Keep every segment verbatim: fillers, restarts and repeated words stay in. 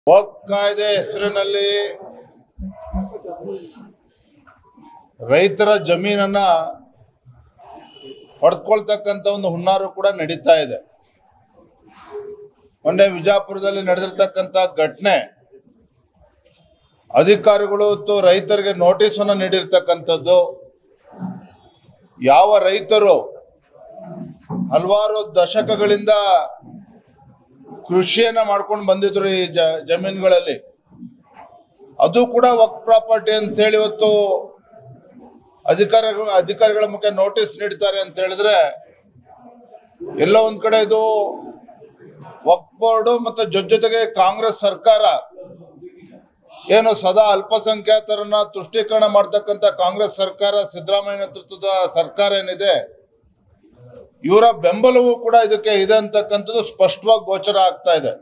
ವಕ್ಫ್ ಕಾಯ್ದೆ ಹೆಸರಿನಲ್ಲಿ ರೈತರ ಜಮೀನನ್ನ ಹೊಡೆದುಕೊಳ್ತಕ್ಕಂತ ಒಂದು ಹುನ್ನಾರ ಕೂಡ ನಡೀತಾ ಇದೆ. ಮೊನ್ನೆ ವಿಜಯಪುರದಲ್ಲಿ ನಡೆದಿರತಕ್ಕಂತ ಘಟನೆ, ಅಧಿಕಾರಿಗಳು ರೈತರಿಗೆ ನೋಟಿಸ್ ಅನ್ನು ನೀಡಿರ್ತಕ್ಕಂಥದ್ದು. ಯಾವ ರೈತರು ಹಲವಾರು ದಶಕಗಳಿಂದ ಕೃಷಿಯನ್ನ ಮಾಡ್ಕೊಂಡು ಬಂದಿದ್ರು ಈ ಜಮೀನುಗಳಲ್ಲಿ, ಅದು ಕೂಡ ವಕ್ಫ್ ಪ್ರಾಪರ್ಟಿ ಅಂತ ಹೇಳಿ ಇವತ್ತು ಅಧಿಕಾರಿಗಳು ಅಧಿಕಾರಿಗಳ ಮುಖ ನೋಟಿಸ್ ನೀಡ್ತಾರೆ ಅಂತ ಹೇಳಿದ್ರೆ, ಎಲ್ಲ ಒಂದ್ ಕಡೆ ಇದು ವಕ್ಫ್ ಬೋರ್ಡ್ ಮತ್ತೆ ಜೊತೆಗೆ ಕಾಂಗ್ರೆಸ್ ಸರ್ಕಾರ ಏನು ಸದಾ ಅಲ್ಪಸಂಖ್ಯಾತರನ್ನ ತುಷ್ಟೀಕರಣ ಮಾಡ್ತಕ್ಕಂಥ ಕಾಂಗ್ರೆಸ್ ಸರ್ಕಾರ, ಸಿದ್ದರಾಮಯ್ಯ ನೇತೃತ್ವದ ಸರ್ಕಾರ ಏನಿದೆ, ಇವರ ಬೆಂಬಲವೂ ಕೂಡ ಇದಕ್ಕೆ ಇದೆ ಅಂತಕ್ಕಂಥದ್ದು ಸ್ಪಷ್ಟವಾಗಿ ಗೋಚರ ಆಗ್ತಾ ಇದೆ.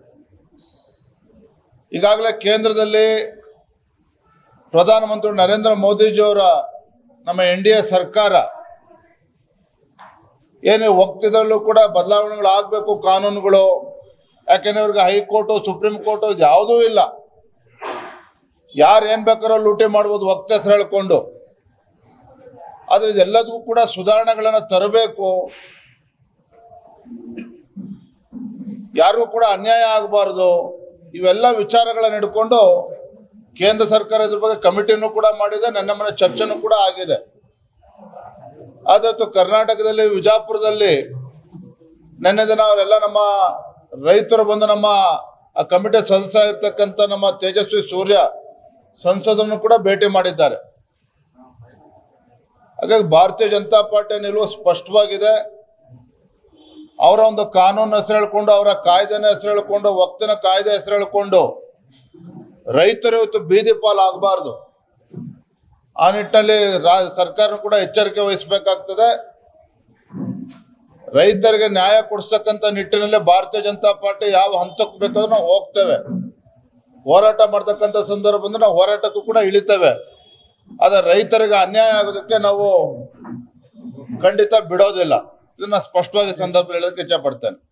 ಈಗಾಗಲೇ ಕೇಂದ್ರದಲ್ಲಿ ಪ್ರಧಾನಮಂತ್ರಿ ನರೇಂದ್ರ ಮೋದಿಜಿಯವರ ನಮ್ಮ ಎನ್ ಡಿ ಎ ಸರ್ಕಾರ ಏನೇ ವಕ್ತಿದಲ್ಲೂ ಕೂಡ ಬದಲಾವಣೆಗಳು ಆಗ್ಬೇಕು ಕಾನೂನುಗಳು. ಯಾಕೆಂದ್ರೆ ಇವ್ರಿಗೆ ಹೈಕೋರ್ಟು ಸುಪ್ರೀಂ ಕೋರ್ಟು ಯಾವುದೂ ಇಲ್ಲ, ಯಾರು ಏನ್ ಬೇಕಾದ್ರೂ ಲೂಟಿ ಮಾಡ್ಬೋದು ವಕ್ತ ಹೆಸರು ಹೇಳ್ಕೊಂಡು. ಆದ್ರೆ ಇದೆಲ್ಲದಕ್ಕೂ ಕೂಡ ಸುಧಾರಣೆಗಳನ್ನ ತರಬೇಕು, ಯಾರಿಗೂ ಕೂಡ ಅನ್ಯಾಯ ಆಗಬಾರ್ದು. ಇವೆಲ್ಲ ವಿಚಾರಗಳನ್ನ ಹಿಡ್ಕೊಂಡು ಕೇಂದ್ರ ಸರ್ಕಾರ ಇದ್ರ ಬಗ್ಗೆ ಕಮಿಟಿನೂ ಕೂಡ ಮಾಡಿದೆ, ನನ್ನ ಮನೆ ಚರ್ಚೆನೂ ಕೂಡ ಆಗಿದೆ. ಆದತ್ತು ಕರ್ನಾಟಕದಲ್ಲಿ ವಿಜಯಪುರದಲ್ಲಿ ನಿನ್ನೆ ದಿನ ಅವರೆಲ್ಲ ನಮ್ಮ ರೈತರು ಬಂದು ನಮ್ಮ ಆ ಕಮಿಟಿ ಸದಸ್ಯ ಇರ್ತಕ್ಕಂಥ ನಮ್ಮ ತೇಜಸ್ವಿ ಸೂರ್ಯ ಸಂಸದರನ್ನು ಕೂಡ ಭೇಟಿ ಮಾಡಿದ್ದಾರೆ. ಹಾಗಾಗಿ ಭಾರತೀಯ ಜನತಾ ಪಾರ್ಟಿಯ ನಿಲುವು ಸ್ಪಷ್ಟವಾಗಿದೆ. ಅವರ ಒಂದು ಕಾನೂನು ಹೆಸರು ಹೇಳ್ಕೊಂಡು, ಅವರ ಕಾಯ್ದೆನ ಹೆಸರು ಹೇಳ್ಕೊಂಡು, ವಕ್ತಿನ ಕಾಯ್ದೆ ಹೆಸರು ಹೇಳ್ಕೊಂಡು ರೈತರು ಇವತ್ತು ಬೀದಿ ಪಾಲ್ ಆಗಬಾರ್ದು. ಆ ನಿಟ್ಟಿನಲ್ಲಿ ಸರ್ಕಾರ ಕೂಡ ಎಚ್ಚರಿಕೆ ವಹಿಸಬೇಕಾಗ್ತದೆ. ರೈತರಿಗೆ ನ್ಯಾಯ ಕೊಡಿಸ್ತಕ್ಕಂಥ ನಿಟ್ಟಿನಲ್ಲಿ ಭಾರತೀಯ ಜನತಾ ಪಾರ್ಟಿ ಯಾವ ಹಂತಕ್ಕೆ ಬೇಕಾದ್ರೂ ನಾವು ಹೋಗ್ತೇವೆ. ಹೋರಾಟ ಮಾಡ್ತಕ್ಕಂಥ ಸಂದರ್ಭ ಬಂದ್ರೆ ನಾವು ಹೋರಾಟಕ್ಕೂ ಕೂಡ ಇಳಿತೇವೆ. ಆದ್ರೆ ರೈತರಿಗೆ ಅನ್ಯಾಯ ಆಗೋದಕ್ಕೆ ನಾವು ಖಂಡಿತ ಬಿಡೋದಿಲ್ಲ. ಇದನ್ನ ಸ್ಪಷ್ಟವಾಗಿ ಸಂದರ್ಭ ಹೇಳೋದಕ್ಕೆ ಇಚ್ಛೆ ಪಡ್ತೇನೆ.